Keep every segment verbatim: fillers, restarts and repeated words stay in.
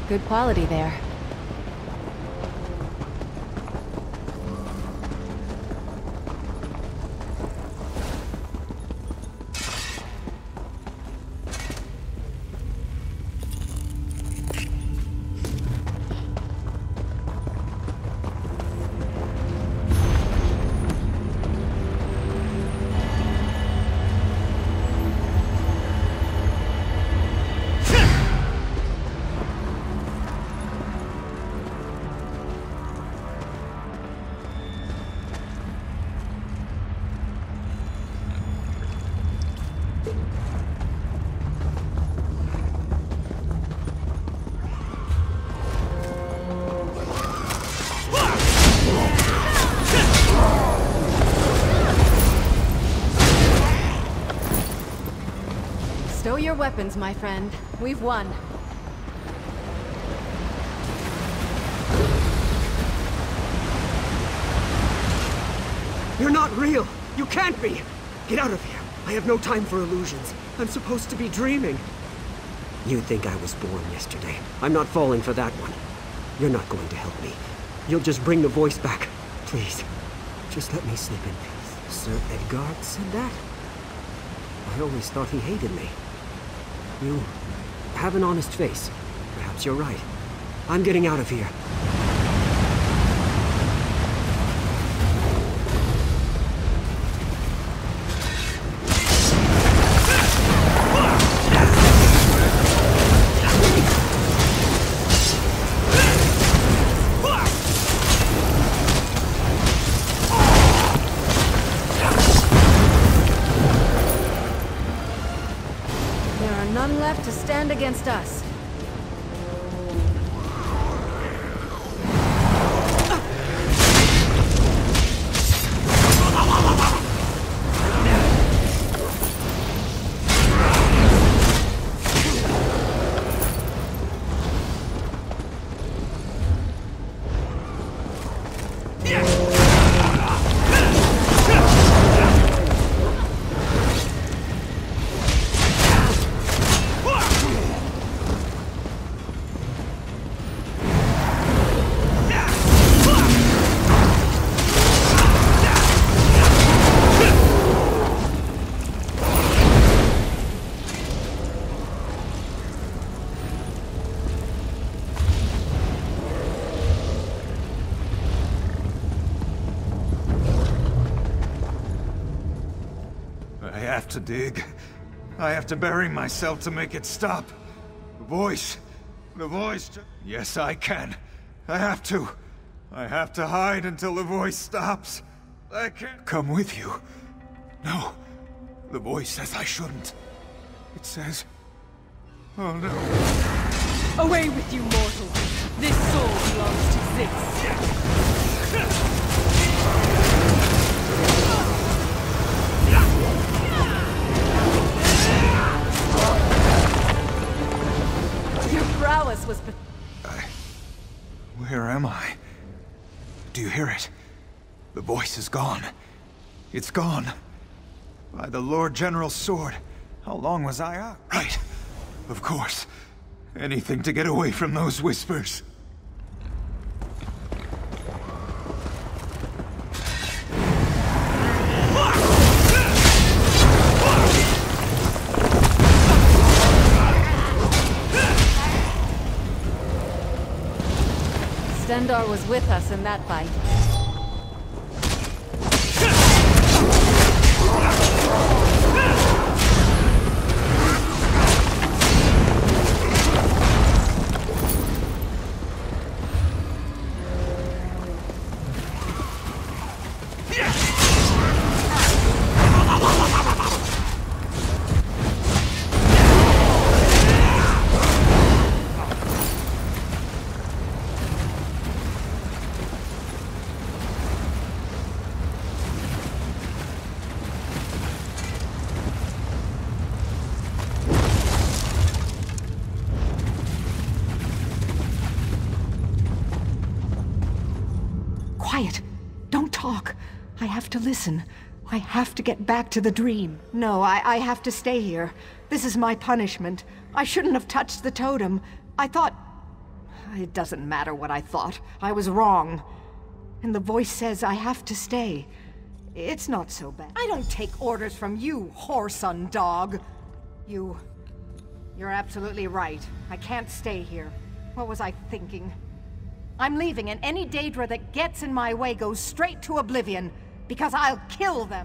Good quality there. Stow your weapons, my friend. We've won. You're not real! You can't be! Get out of here! I have no time for illusions. I'm supposed to be dreaming. You'd think I was born yesterday. I'm not falling for that one. You're not going to help me. You'll just bring the voice back. Please. Just let me sleep in peace. Sir Edgard said that? I always thought he hated me. You have an honest face. Perhaps you're right. I'm getting out of here. None left to stand against us. I have to dig. I have to bury myself to make it stop. The voice. The voice. Yes, I can. I have to. I have to hide until the voice stops. I can't come with you. No. The voice says I shouldn't. It says... Oh no. Away with you, mortal. This soul belongs to Zix. Your prowess was... I... Where am I? Do you hear it? The voice is gone. It's gone. By the Lord General's sword. How long was I out? Right. Of course. Anything to get away from those whispers. Stendarr was with us in that fight. Quiet. Don't talk. I have to listen. I have to get back to the dream. No, I, I have to stay here. This is my punishment. I shouldn't have touched the totem. I thought... It doesn't matter what I thought. I was wrong. And the voice says I have to stay. It's not so bad. I don't take orders from you, whoreson dog. You... You're absolutely right. I can't stay here. What was I thinking? I'm leaving, and any Daedra that gets in my way goes straight to oblivion, because I'll kill them.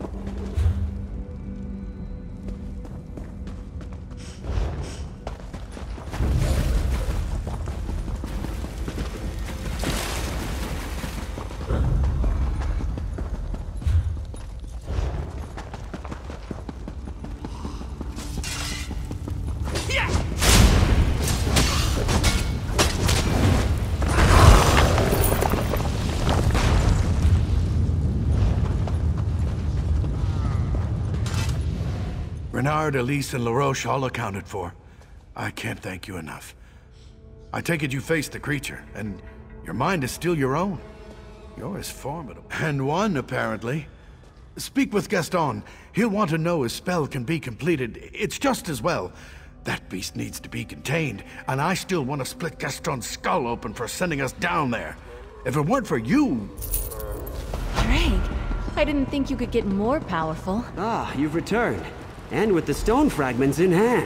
Renard, Elise, and LaRoche all accounted for. I can't thank you enough. I take it you faced the creature, and your mind is still your own. You're as formidable. And one, apparently. Speak with Gaston. He'll want to know his spell can be completed. It's just as well. That beast needs to be contained, and I still want to split Gaston's skull open for sending us down there. If it weren't for you... Drake, I didn't think you could get more powerful. Ah, you've returned. And with the stone fragments in hand.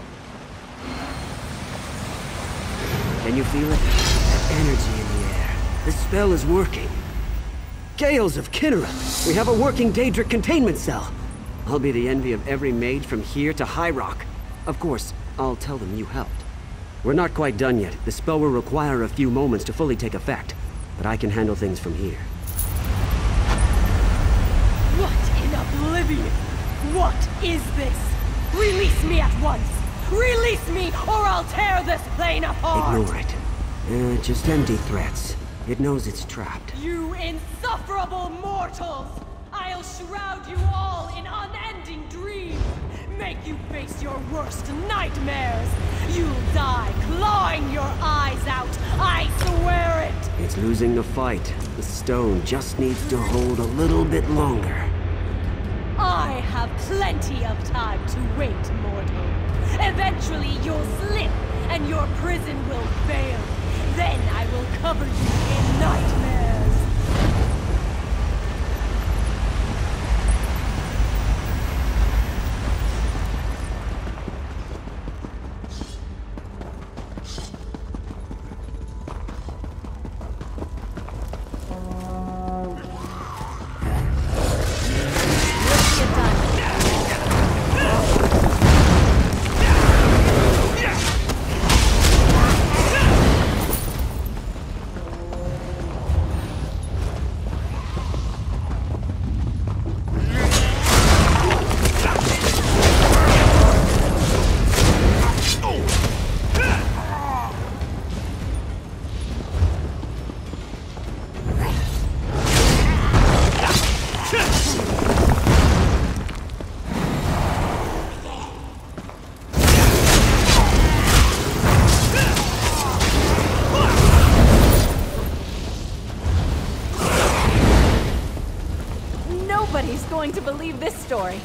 Can you feel it? That energy in the air. The spell is working. Gales of Kinnera! We have a working Daedric containment cell! I'll be the envy of every mage from here to High Rock. Of course, I'll tell them you helped. We're not quite done yet. The spell will require a few moments to fully take effect. But I can handle things from here. What in oblivion? What is this? Release me at once! Release me, or I'll tear this plane apart! Ignore it. Uh, just empty threats. It knows it's trapped. You insufferable mortals! I'll shroud you all in unending dreams! Make you face your worst nightmares! You'll die clawing your eyes out! I swear it! It's losing the fight. The stone just needs to hold a little bit longer. I have plenty of time to wait, mortal. Eventually you'll slip, and your prison will fail. Then I will cover you in nightmares. Nobody's going to believe this story.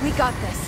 We got this.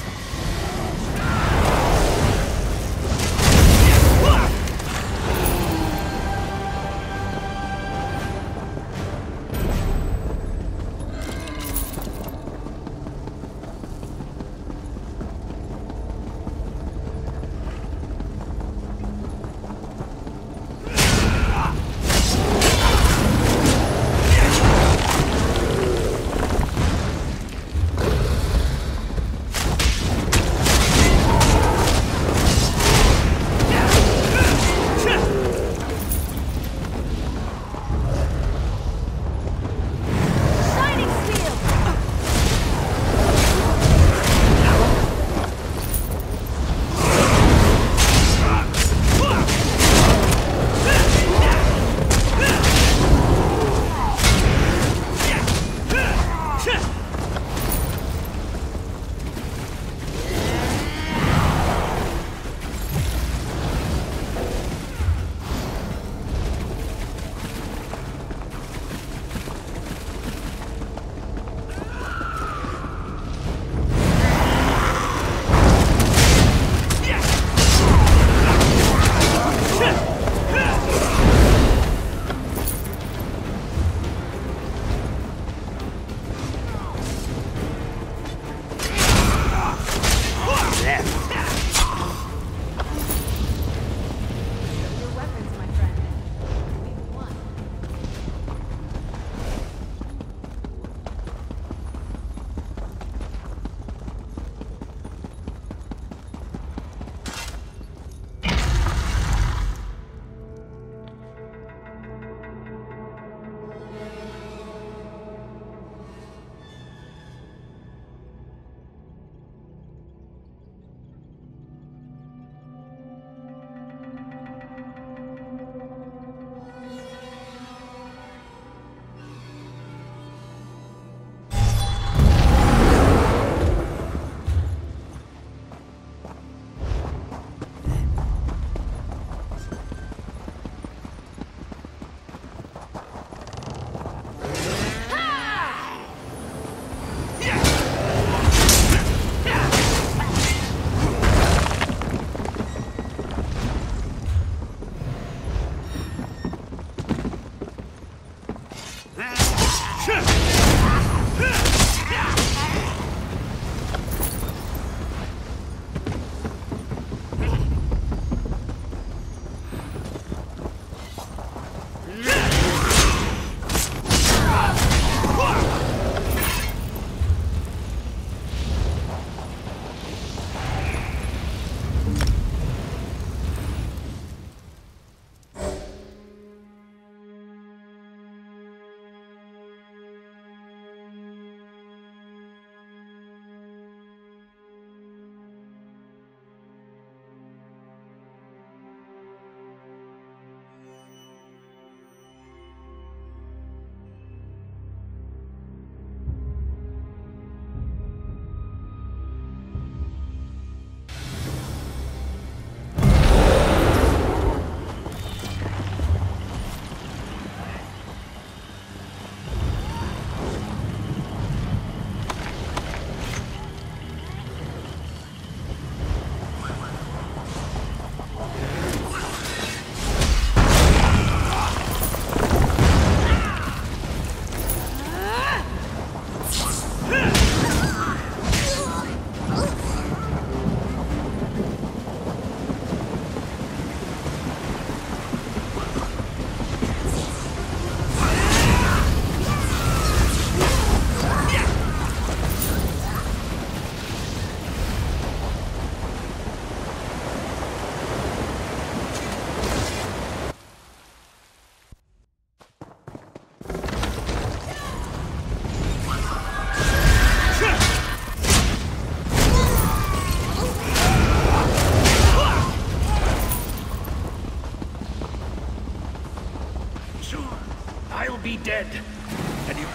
be dead. And you...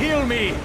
heal me!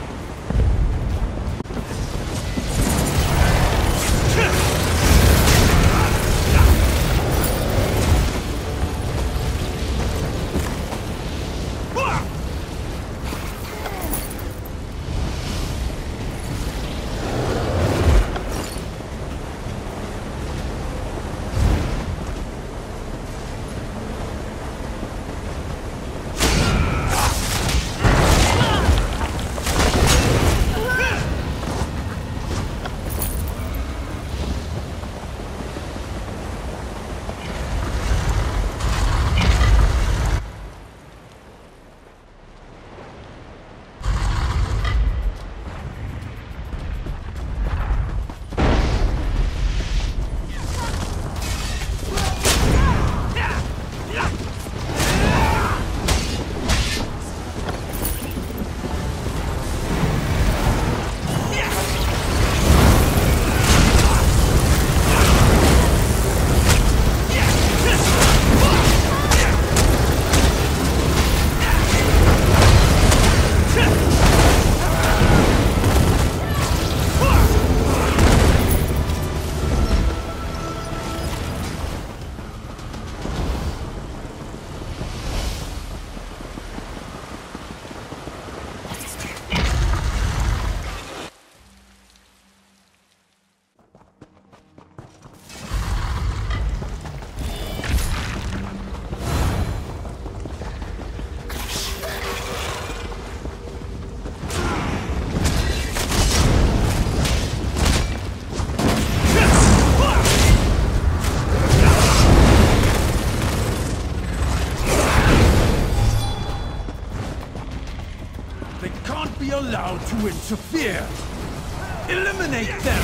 Allowed to interfere. Eliminate them!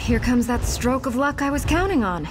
here comes that stroke of luck I was counting on.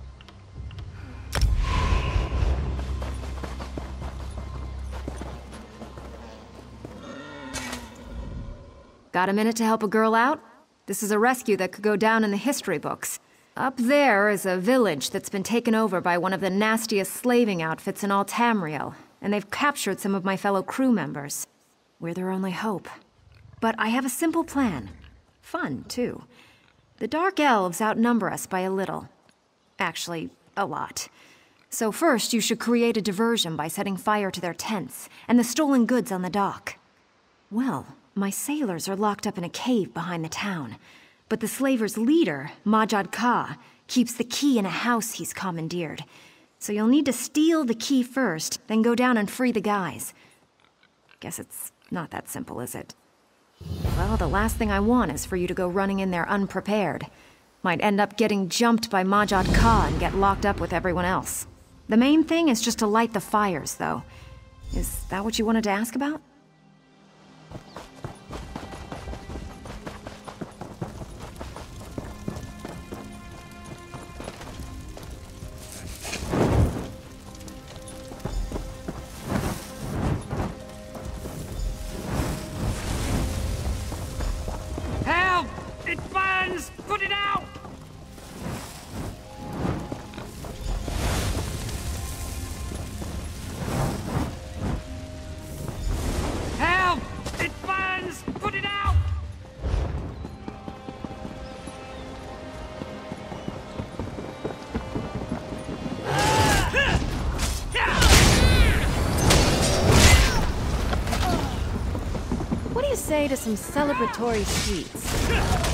Got a minute to help a girl out? This is a rescue that could go down in the history books. Up there is a village that's been taken over by one of the nastiest slaving outfits in all Tamriel, and they've captured some of my fellow crew members. We're their only hope. But I have a simple plan. Fun, too. The Dark Elves outnumber us by a little. Actually, a lot. So first, you should create a diversion by setting fire to their tents and the stolen goods on the dock. Well, my sailors are locked up in a cave behind the town, but the slavers' leader, Majad Ka, keeps the key in a house he's commandeered. So you'll need to steal the key first, then go down and free the guys. Guess it's not that simple, is it? Well, the last thing I want is for you to go running in there unprepared. Might end up getting jumped by Majad Ka and get locked up with everyone else. The main thing is just to light the fires, though. Is that what you wanted to ask about? Help! It burns! Put it out! Help! It burns! Put it out! What do you say to some celebratory sweets?